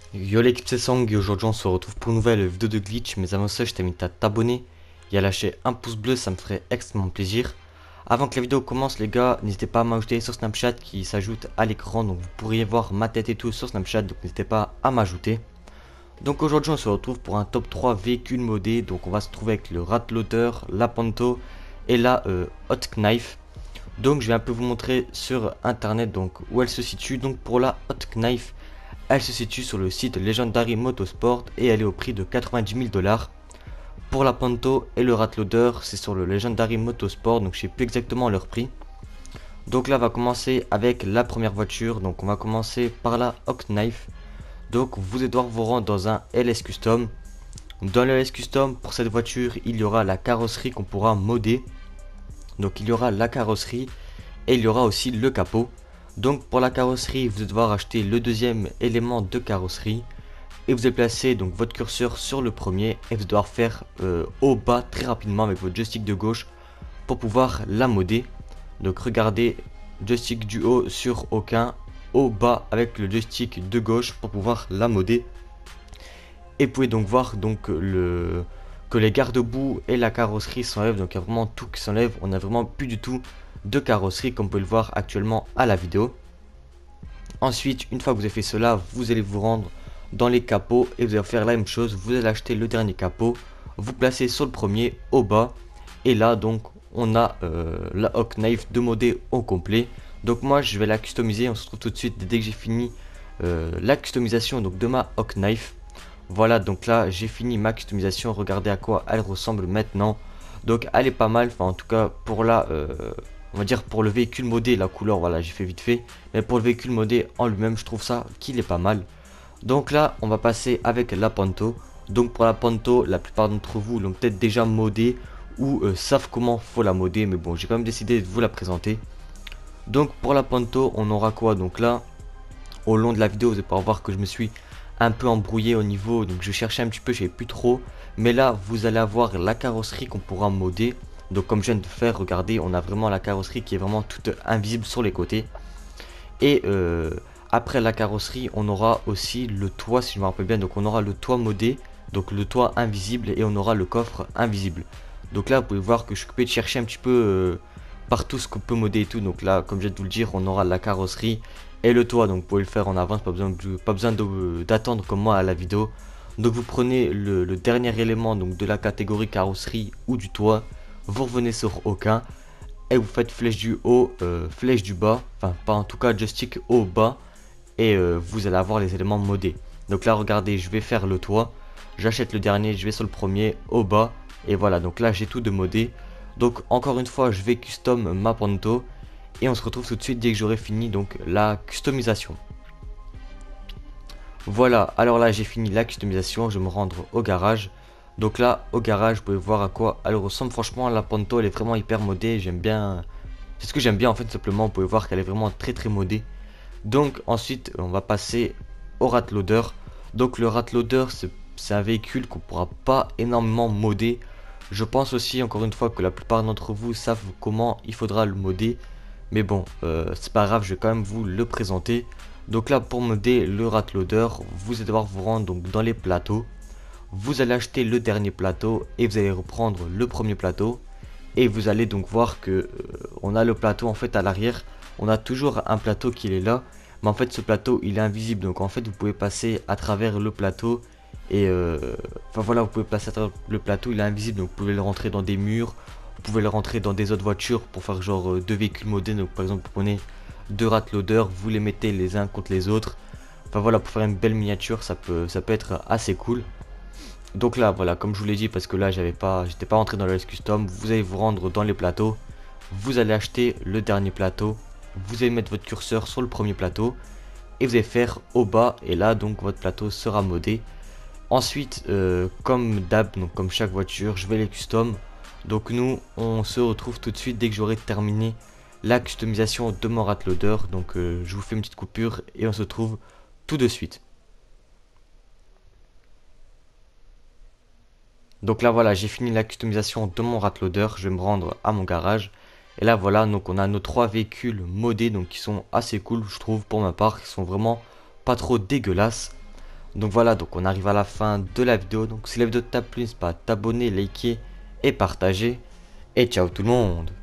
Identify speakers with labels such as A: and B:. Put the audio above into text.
A: Yo l'équipe c'est Sang et aujourd'hui on se retrouve pour une nouvelle vidéo de glitch. Mais avant ça je t'invite à t'abonner et à lâcher un pouce bleu, ça me ferait extrêmement plaisir. Avant que la vidéo commence les gars, n'hésitez pas à m'ajouter sur Snapchat qui s'ajoute à l'écran. Donc vous pourriez voir ma tête et tout sur Snapchat, donc n'hésitez pas à m'ajouter. Donc aujourd'hui on se retrouve pour un top 3 véhicules modés. Donc on va se trouver avec le Ratloader, la Panto et la Hot Knife. Donc je vais un peu vous montrer sur internet donc où elle se situe. Donc pour la Hot Knife, elle se situe sur le site Legendary Motorsport et elle est au prix de 90 000 dollars. Pour la Panto et le Ratloader, c'est sur le Legendary Motorsport, donc je sais plus exactement leur prix. Donc là, on va commencer avec la première voiture. Donc on va commencer par la Hawk Knife. Donc vous allez devoir vous rendre dans un LS Custom. Dans le LS Custom, pour cette voiture, il y aura la carrosserie qu'on pourra modder. Donc il y aura la carrosserie et il y aura aussi le capot. Donc pour la carrosserie, vous allez devoir acheter le deuxième élément de carrosserie et vous allez placer donc votre curseur sur le premier et vous allez devoir faire haut bas très rapidement avec votre joystick de gauche pour pouvoir la modder. Donc regardez, joystick du haut sur aucun, haut bas avec le joystick de gauche pour pouvoir la modder. Et vous pouvez donc voir donc que les garde-boue et la carrosserie s'enlèvent, donc il y a vraiment tout qui s'enlève, on n'a vraiment plus du tout de carrosserie comme vous pouvez le voir actuellement à la vidéo. Ensuite, une fois que vous avez fait cela, vous allez vous rendre dans les capots et vous allez faire la même chose. Vous allez acheter le dernier capot, vous placez sur le premier au bas et là donc on a la Hawk Knife de modder au complet. Donc moi je vais la customiser, on se retrouve tout de suite dès que j'ai fini la customisation donc de ma Hawk Knife. Voilà, donc là j'ai fini ma customisation, regardez à quoi elle ressemble maintenant. Donc elle est pas mal, enfin en tout cas pour la on va dire pour le véhicule modé, la couleur voilà j'ai fait vite fait. Mais pour le véhicule modé en lui-même je trouve ça qu'il est pas mal. Donc là on va passer avec la Panto. Donc pour la Panto, la plupart d'entre vous l'ont peut-être déjà modé ou savent comment faut la modder. Mais bon j'ai quand même décidé de vous la présenter. Donc pour la Panto on aura quoi? Donc là au long de la vidéo vous allez pouvoir voir que je me suis un peu embrouillé au niveau, donc je cherchais un petit peu, je savais plus trop. Mais là vous allez avoir la carrosserie qu'on pourra modder. Donc comme je viens de faire, regardez, on a vraiment la carrosserie qui est vraiment toute invisible sur les côtés. Et après la carrosserie, on aura aussi le toit, si je me rappelle bien. Donc on aura le toit modé, donc le toit invisible, et on aura le coffre invisible. Donc là, vous pouvez voir que je suis occupé de chercher un petit peu partout ce qu'on peut modder et tout. Donc là, comme je viens de vous le dire, on aura la carrosserie et le toit. Donc vous pouvez le faire en avance, pas besoin d'attendre comme moi à la vidéo. Donc vous prenez le dernier élément donc de la catégorie carrosserie ou du toit, vous revenez sur aucun et vous faites flèche du haut, flèche du bas, enfin pas en tout cas joystick haut bas et vous allez avoir les éléments modés. Donc là regardez, je vais faire le toit, j'achète le dernier, je vais sur le premier au bas et voilà, donc là j'ai tout de modé. Donc encore une fois je vais custom ma Panto et on se retrouve tout de suite dès que j'aurai fini donc la customisation. Voilà, alors là j'ai fini la customisation, je vais me rendre au garage. Donc là au garage vous pouvez voir à quoi elle ressemble. Franchement la Panto elle est vraiment hyper modée, j'aime bien. C'est ce que j'aime bien en fait simplement, vous pouvez voir qu'elle est vraiment très modée. Donc ensuite on va passer au Ratloader. Donc le Ratloader c'est un véhicule qu'on pourra pas énormément modder. Je pense aussi encore une fois que la plupart d'entre vous savent comment il faudra le modder. Mais bon, c'est pas grave, je vais quand même vous le présenter. Donc là, pour modder le Ratloader, vous allez devoir vous rendre donc dans les plateaux. Vous allez acheter le dernier plateau et vous allez reprendre le premier plateau. Et vous allez donc voir que on a le plateau en fait à l'arrière. On a toujours un plateau qui est là. Mais en fait, ce plateau, il est invisible. Donc en fait, vous pouvez passer à travers le plateau. Et enfin voilà, vous pouvez passer à travers le plateau, il est invisible. Donc vous pouvez le rentrer dans des murs. Vous pouvez le rentrer dans des autres voitures pour faire genre deux véhicules modés. Donc par exemple, vous prenez deux Ratloader, vous les mettez les uns contre les autres. Enfin voilà, pour faire une belle miniature, ça peut être assez cool. Donc là, voilà, comme je vous l'ai dit, parce que là, j'étais pas rentré dans le custom, vous allez vous rendre dans les plateaux. Vous allez acheter le dernier plateau. Vous allez mettre votre curseur sur le premier plateau. Et vous allez faire au bas. Et là, donc, votre plateau sera modé. Ensuite, comme d'hab, donc comme chaque voiture, je vais les custom. Donc nous, on se retrouve tout de suite dès que j'aurai terminé la customisation de mon Ratloader. Donc je vous fais une petite coupure et on se retrouve tout de suite. Donc là voilà, j'ai fini la customisation de mon Ratloader, je vais me rendre à mon garage. Et là voilà, donc on a nos trois véhicules modés, donc qui sont assez cool je trouve pour ma part, qui sont vraiment pas trop dégueulasses. Donc voilà, donc on arrive à la fin de la vidéo. Donc si la vidéo t'a plu, n'hésite pas à t'abonner, liker et partager. Et ciao tout le monde!